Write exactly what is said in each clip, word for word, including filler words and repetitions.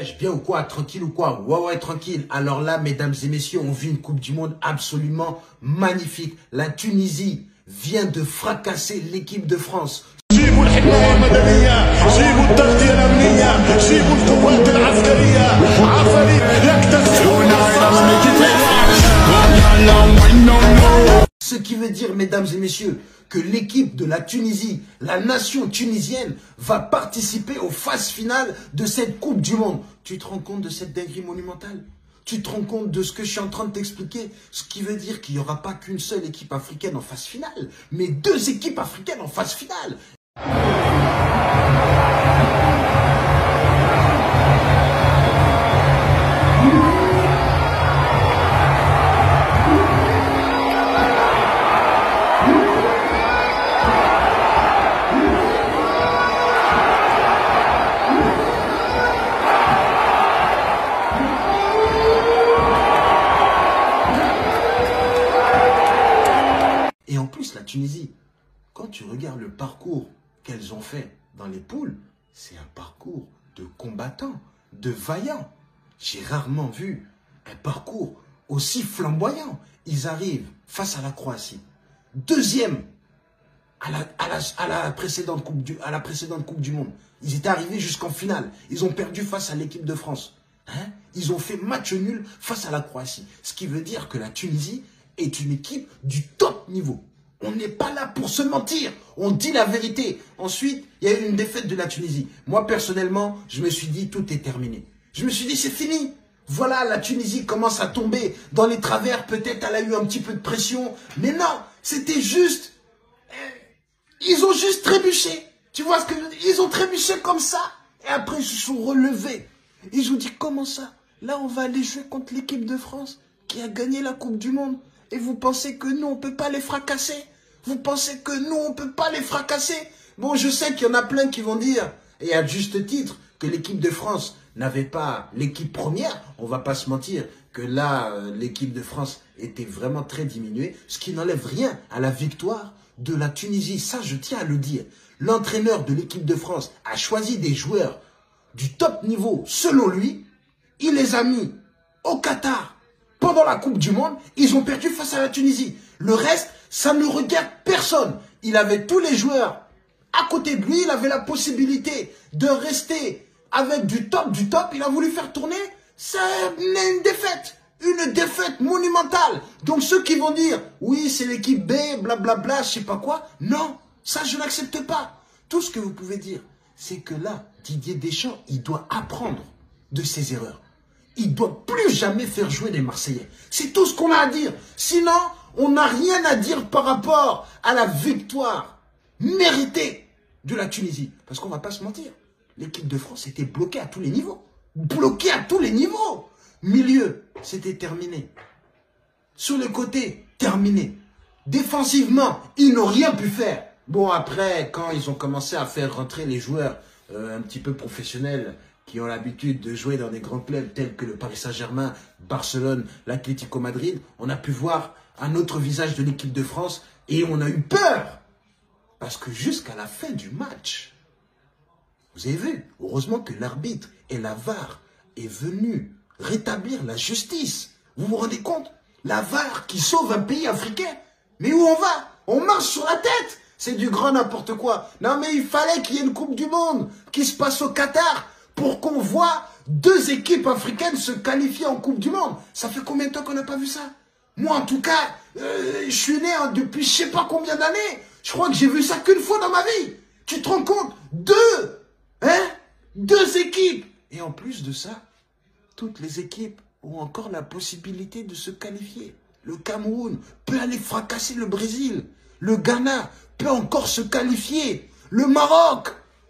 wesh, bien ou quoi? Tranquille ou quoi? Ouais, ouais, tranquille. Alors là, mesdames et messieurs, on vit une Coupe du Monde absolument magnifique. La Tunisie vient de fracasser l'équipe de France. Ce qui veut dire, mesdames et messieurs, que l'équipe de la Tunisie, la nation tunisienne, va participer aux phases finales de cette Coupe du Monde. Tu te rends compte de cette dinguerie monumentale? Tu te rends compte de ce que je suis en train de t'expliquer? Ce qui veut dire qu'il n'y aura pas qu'une seule équipe africaine en phase finale, mais deux équipes africaines en phase finale. Et en plus, la Tunisie, quand tu regardes le parcours qu'elles ont fait dans les poules, c'est un parcours de combattants, de vaillants. J'ai rarement vu un parcours aussi flamboyant. Ils arrivent face à la Croatie. Deuxième à la, à la, à la, précédente, coupe du, à la précédente Coupe du Monde. Ils étaient arrivés jusqu'en finale. Ils ont perdu face à l'équipe de France. Hein? Ils ont fait match nul face à la Croatie. Ce qui veut dire que la Tunisie est une équipe du top niveau. On n'est pas là pour se mentir. On dit la vérité. Ensuite, il y a eu une défaite de la Tunisie. Moi, personnellement, je me suis dit, tout est terminé. Je me suis dit, c'est fini. Voilà, la Tunisie commence à tomber dans les travers. Peut-être elle a eu un petit peu de pression. Mais non, c'était juste... Ils ont juste trébuché. Tu vois ce que je veux dire? Ils ont trébuché comme ça. Et après, ils se sont relevés. Ils ont dit, comment ça? Là, on va aller jouer contre l'équipe de France qui a gagné la Coupe du Monde. Et vous pensez que nous, on ne peut pas les fracasser? Vous pensez que nous, on ne peut pas les fracasser? Bon, je sais qu'il y en a plein qui vont dire, et à juste titre, que l'équipe de France n'avait pas l'équipe première. On ne va pas se mentir que là, euh, l'équipe de France était vraiment très diminuée, ce qui n'enlève rien à la victoire de la Tunisie. Ça, je tiens à le dire. L'entraîneur de l'équipe de France a choisi des joueurs du top niveau, selon lui. Il les a mis au Qatar. Pendant la Coupe du Monde, ils ont perdu face à la Tunisie. Le reste, ça ne regarde personne. Il avait tous les joueurs à côté de lui. Il avait la possibilité de rester avec du top, du top. Il a voulu faire tourner. C'est une défaite. Une défaite monumentale. Donc ceux qui vont dire, oui, c'est l'équipe B, blablabla, je sais pas quoi. Non, ça je n'accepte pas. Tout ce que vous pouvez dire, c'est que là, Didier Deschamps, il doit apprendre de ses erreurs. Il ne doit plus jamais faire jouer les Marseillais. C'est tout ce qu'on a à dire. Sinon, on n'a rien à dire par rapport à la victoire méritée de la Tunisie. Parce qu'on ne va pas se mentir. L'équipe de France était bloquée à tous les niveaux. Bloquée à tous les niveaux. Milieu, c'était terminé. Sur le côté, terminé. Défensivement, ils n'ont rien pu faire. Bon, après, quand ils ont commencé à faire rentrer les joueurs euh, un petit peu professionnels, qui ont l'habitude de jouer dans des grands clubs tels que le Paris Saint-Germain, Barcelone, l'Atlético Madrid, on a pu voir un autre visage de l'équipe de France et on a eu peur. Parce que jusqu'à la fin du match, vous avez vu, heureusement que l'arbitre et la V A R est venu rétablir la justice. Vous vous rendez compte? La V A R qui sauve un pays africain. Mais où on va? On marche sur la tête. C'est du grand n'importe quoi. Non mais il fallait qu'il y ait une Coupe du Monde qui se passe au Qatar pour qu'on voit deux équipes africaines se qualifier en Coupe du Monde. Ça fait combien de temps qu'on n'a pas vu ça? Moi, en tout cas, euh, je suis né hein, depuis je sais pas combien d'années. Je crois que j'ai vu ça qu'une fois dans ma vie. Tu te rends compte? Deux, hein? Deux équipes. Et en plus de ça, toutes les équipes ont encore la possibilité de se qualifier. Le Cameroun peut aller fracasser le Brésil. Le Ghana peut encore se qualifier. Le Maroc,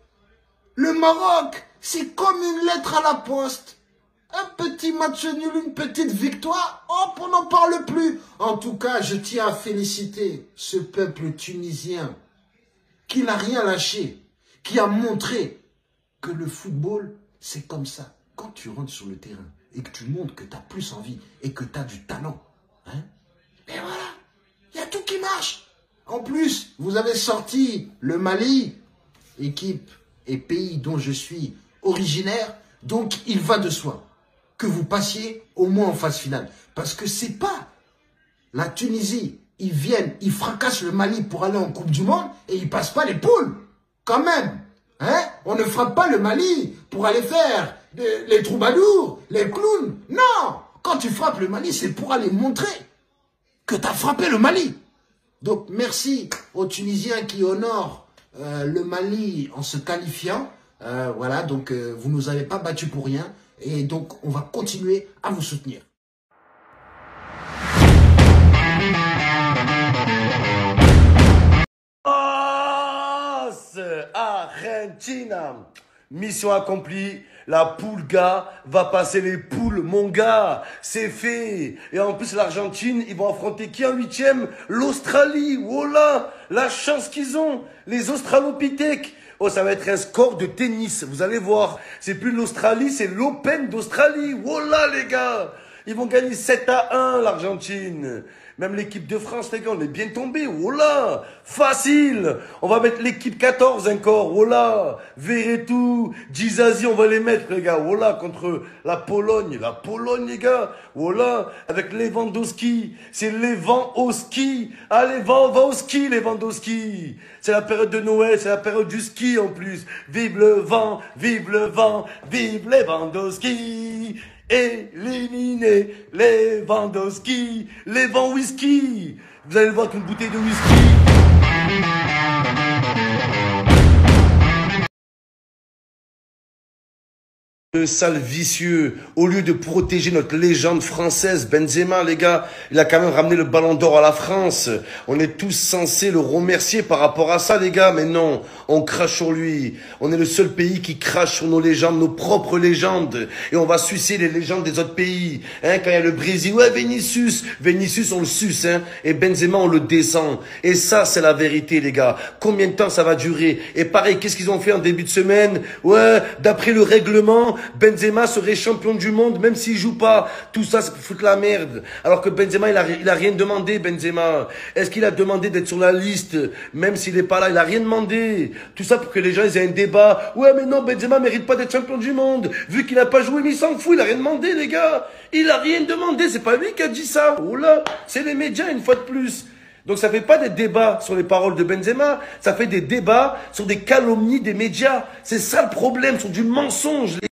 le Maroc, c'est comme une lettre à la poste. Un petit match nul, une petite victoire, hop, on n'en parle plus. En tout cas, je tiens à féliciter ce peuple tunisien qui n'a rien lâché, qui a montré que le football, c'est comme ça. Quand tu rentres sur le terrain et que tu montres que tu as plus envie et que tu as du talent, hein, et voilà, il y a tout qui marche. En plus, vous avez sorti le Mali, équipe et pays dont je suis originaire. Donc, il va de soi que vous passiez au moins en phase finale. Parce que c'est pas la Tunisie. Ils viennent, ils fracassent le Mali pour aller en Coupe du Monde et ils passent pas les poules. Quand même. Hein? On ne frappe pas le Mali pour aller faire les, les troubadours, les clowns. Non! Quand tu frappes le Mali, c'est pour aller montrer que tu as frappé le Mali. Donc, merci aux Tunisiens qui honorent euh, le Mali en se qualifiant. Euh, voilà, donc euh, vous ne nous avez pas battus pour rien. Et donc, on va continuer à vous soutenir. Argentina. Mission accomplie. La poule gars va passer les poules, mon gars. C'est fait. Et en plus, l'Argentine, ils vont affronter qui en huitième? L'Australie. Voilà. La chance qu'ils ont. Les Australopithèques. Oh, ça va être un score de tennis. Vous allez voir. C'est plus l'Australie, c'est l'Open d'Australie. Voilà, les gars. Ils vont gagner sept à un, l'Argentine. Même l'équipe de France, les gars, on est bien tombé. Oh là, facile. On va mettre l'équipe quatorze encore. Oh là, Verretou, Djizazi, on va les mettre, les gars. Oh là, contre la Pologne. La Pologne, les gars. Oh là, avec Lewandowski. C'est Lewandowski. Allez, va, va au ski, Lewandowski. C'est la période de Noël, c'est la période du ski en plus. Vive le vent, vive le vent, vive Lewandowski. Éliminer Lewandowski, les vents whisky. Vous allez le voir qu'une bouteille de whisky. Le sale vicieux, au lieu de protéger notre légende française, Benzema, les gars, il a quand même ramené le ballon d'or à la France. On est tous censés le remercier par rapport à ça, les gars, mais non, on crache sur lui. On est le seul pays qui crache sur nos légendes, nos propres légendes, et on va sucer les légendes des autres pays. Hein, quand il y a le Brésil, ouais, Vinicius, Vinicius, on le suce, hein, et Benzema, on le descend. Et ça, c'est la vérité, les gars. Combien de temps ça va durer? Et pareil, qu'est-ce qu'ils ont fait en début de semaine? Ouais, d'après le règlement, Benzema serait champion du monde même s'il joue pas. Tout ça, c'est pour foutre la merde. Alors que Benzema, il a, il a rien demandé, Benzema. Est-ce qu'il a demandé d'être sur la liste? Même s'il est pas là, il a rien demandé. Tout ça pour que les gens ils aient un débat. Ouais, mais non, Benzema mérite pas d'être champion du monde. Vu qu'il a pas joué, mais il s'en fout, il a rien demandé, les gars. Il a rien demandé, c'est pas lui qui a dit ça. Oh là, c'est les médias une fois de plus. Donc ça fait pas des débats sur les paroles de Benzema, ça fait des débats sur des calomnies des médias. C'est ça le problème, sur du mensonge.